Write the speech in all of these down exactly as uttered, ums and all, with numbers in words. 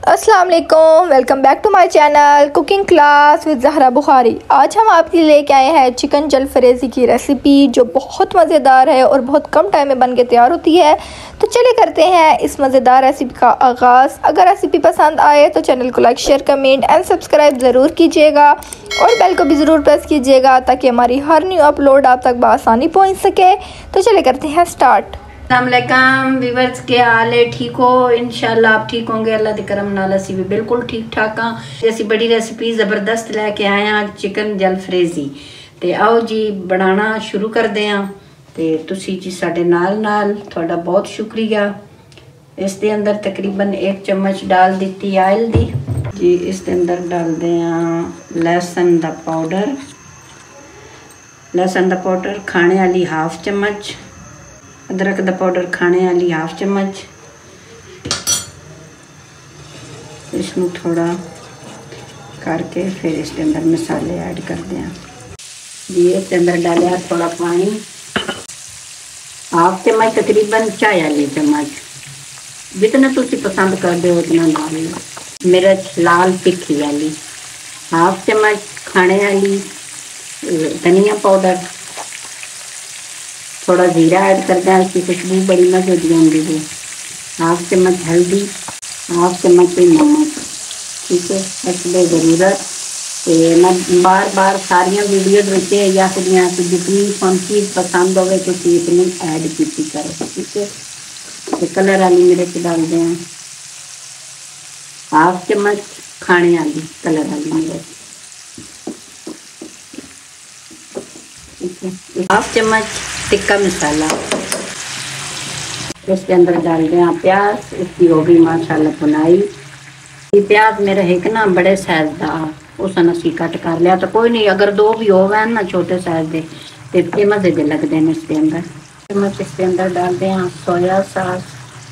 अस्सलाम वालेकुम, welcome back to my channel cooking class with Zahra Bukhari. आज हम आपके लिए लेके आए हैं चिकन जलफ्रेज़ी की रेसिपी जो बहुत मज़ेदार है और बहुत कम टाइम में बन के तैयार होती है। तो चलिए करते हैं इस मज़ेदार रेसिपी का आगाज़। अगर रेसिपी पसंद आए तो चैनल को like share comment and subscribe ज़रूर कीजिएगा और बेल को भी ज़रूर प्रेस कीजिएगा ताकि हमारी हर न्यू अपलोड आप तक बआसानी पहुँच सके। तो चलिए करते हैं स्टार्ट। अस्सलाम व्यूअर्स, के हाल है? ठीक हो? इंशाल्लाह आप ठीक होंगे। अल्लाह के करम नाल असी भी बिल्कुल ठीक ठाक हाँ। असी बड़ी रेसिपी ज़बरदस्त लैके आए हैं चिकन जलफ्रेज़ी। तो आओ जी बनाना शुरू करते हैं। तो तुसी जी साडे नाल नाल तुहाडा बहुत शुक्रिया। इस दे अंदर तकरीबन एक चम्मच डाल दी आयल दी जी। इस दे अंदर डालते हैं लहसुन का पाउडर, लहसुन का पाउडर खाने वाली हाफ चम्मच, अदरक का पाउडर खाने वाली हाफ चम्मच। इसमें थोड़ा करके फिर इसके अंदर मसाले ऐड करते हैं जी। इसके अंदर डालिया थोड़ा पानी, हाफ चम्मच तकरीबन चाय वाली चम्मच, जितना तुम पसंद करते हो उतना डाल लो। मिर्च लाल तिखी वाली हाफ चम्मच, खाने वाली धनिया पाउडर, थोड़ा जीरा ऐड करते हैं, इसकी खुशबू बड़ी मज़ेदार होती है। हाफ चम्मच हल्दी, हाफ चम्मच नमक, ठीक है इसलिए ज़रूरत। तो मैं बार बार सारिया वीडियो बच्चे या कुड़ियाँ तो जितनी कौन चीज़ पसंद हो तो इतनी ऐड की करो, ठीक है। तो कलर वाली मिर्च डालते हैं, हाफ चम्मच खाने वाली कलर वाली मिर्च, हाफ चम्मच टिक्का मसाला। इसके अंदर डालते हैं प्याज, इसकी हो गई माशाल्लाह बुनाई। ये प्याज मेरा एक ना बड़े साइज का उस असी कट कर लिया, तो कोई नहीं अगर दो भी हो गए ना छोटे साइज के तो ये मजे के लगते हैं। इसके अंदर चम्मच इसके अंदर डालते हैं सोया सॉस,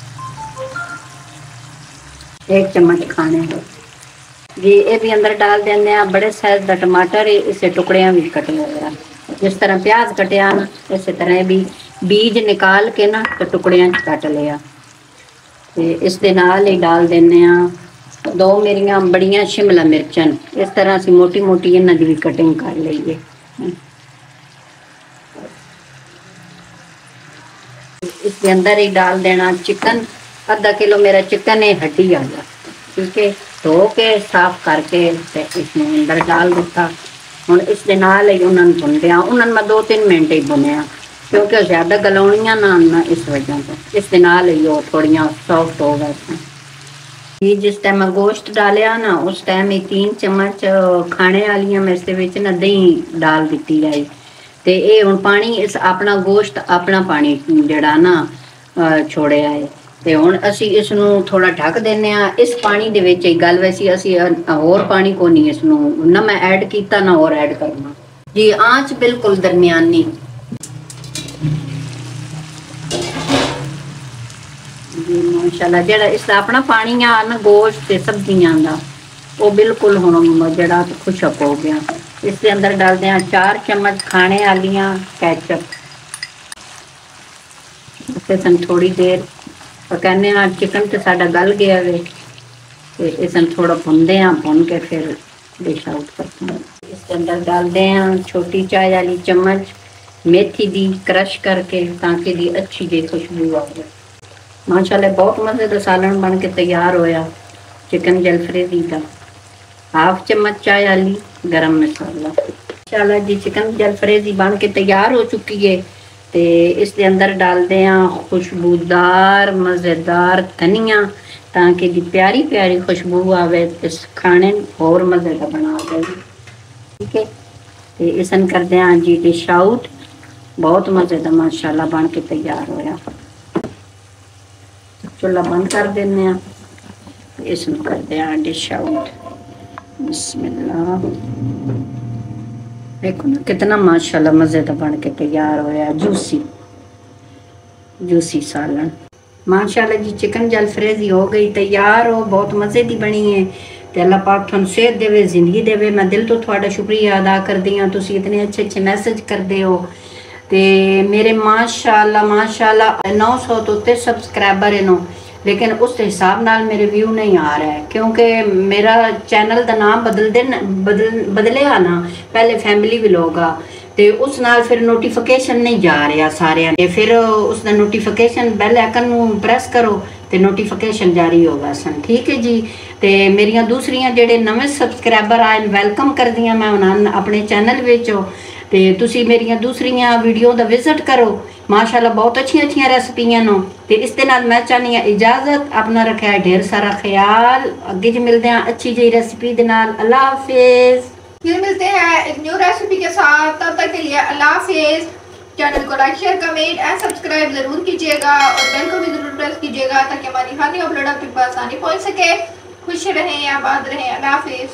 एक चम्मच खाने जी। ये भी अंदर डाल देते हैं बड़े साइज का टमाटर, इसे टुकड़ियाँ भी कट लिया। जिस तरह प्याज कटिया ना इस तरह भी बीज निकाल के ना तो टुकड़ियां कट लिया। तो इस दे नाल ही डाल देने दो मेरिया बड़िया शिमला मिर्चन, इस तरह से मोटी मोटी इन्हां दी भी कटिंग कर लीए। इसके अंदर ही डाल देना चिकन, आधा किलो मेरा चिकन है हड्डी वाला, ठीक है। धो के साफ करके इसमें अंदर डाल दिता। हुण इस दे नाल ही उन्होंने भुनदिया, उन्होंंने मैं दो तीन मिनट ही भुनिया क्योंकि ज़्यादा गलाउणियां ना ना इस वजह से। इस दे नाल ही वो थोड़ियां सॉफ्ट हो गए ये। जिस टाइम मैं गोश्त डालिया ना उस टाइम ही तीन चम्मच खाने वाली मैं इस ना दही डाल दी आई। तो ये हुण पानी इस अपना गोश्त अपना पानी जड़ा ना छोड़िया है। तो हुण असी इसनू थोड़ा ढक देने। इस पानी दे विच ही गल वैसी असी होर पानी को नहीं इसनू ना मैं ऐड किया ना और ऐड करना जी। आंच बिल्कुल दरमियानी जी माशाल्लाह। जड़ा इसका अपना पानी आ ना गोश्त ते सब्जियां दा वो बिल्कुल हुण जड़ा खुशक हो गया। इसके अंदर डालते हैं चार चम्मच खाने वालियां कैचअप। इसे थोड़ी देर पकाने चिकन तो साडा गल गया वे, तो इस थोड़ा भुनते हैं, भुन के फिर डिश आउट करते हैं। इसके अंदर डालते हैं छोटी चाय वाली चम्मच मेथी दी क्रश करके ताकि दी अच्छी जी खुशबू आ जाए। माशाल्लाह बहुत मज़े का सालन बन के तैयार होया चिकन जलफ्रेज़ी का। हाफ चम्मच चाय वाली गरम मसाला। माशाल्लाह जी चिकन जलफ्रेज़ी बन के तैयार हो चुकी है। तो इस दे अंदर डालते हैं खुशबूदार मज़ेदार धनिया ताकि दी प्यारी प्यारी खुशबू आवे, इस खाने और मज़े का बना दे, ठीक है। तो इसन करते हैं जी डिश आउट। बहुत मज़े का माशाल्लाह बन के तैयार होया। चूल्हा बंद कर देने, इस करते हैं डिश आउट। बिस्मिल्लाह। देखो ना कितना माशाल्लाह मज़े का बन के तैयार होया, जूसी जूसी सालन। माशाल्लाह जी चिकन जलफ्रेज़ी हो गई तैयार हो, बहुत मज़े की बनी है। तो अल्लाह पाक तुहानू सेहत देवे, जिंदगी देवे। मैं दिल तो थोड़ा शुक्रिया अदा करती हाँ, तुसी इतने अच्छे अच्छे मैसेज करते हो। तो मेरे माशाल्लाह माशाल्लाह नौ सौ तो उत्ते सबसक्राइबर है नो। लेकिन उस हिसाब नाल मेरे व्यू नहीं आ रहा है, क्योंकि मेरा चैनल का नाम बदल दे बदल बदलिया ना, पहले फैमिली व्लॉग आ ते उस नाल फिर नोटिफिकेशन नहीं जा रहा सारे, फिर उसका नोटिफिकेशन बैल आइकन प्रेस करो तो नोटिफिकेशन जारी होगा सन। ठीक है जी। तो मेरिया दूसरिया जेडे नवे सबसक्राइबर आए वेलकम कर दिया मैं उन्होंने अपने चैनल विचो, तो तुसी मेरिया दूसरिया वीडियो का विजिट करो, माशाल्लाह बहुत अच्छी अच्छी रेसिपियां नो। तो इस दे नाल मैं चाहनी है इजाजत, अपना रखा है ढेर सारा ख्याल, अगे ज मिलते हैं अच्छी जी रेसिपी दे नाल। अल्लाह हाफिज। फिर मिलते हैं एक न्यू रेसिपी के साथ, तब तक के लिए अल्लाह हाफिज। चैनल को like share comment and subscribe जरूर कीजिएगा और बेल को भी जरूर प्रेस कीजिएगा ताकि हमारी हर न्यू अपलोड आपके पास आसानी पहुंच सके। खुश रहें, आबाद रहें। अल्लाह हाफिज।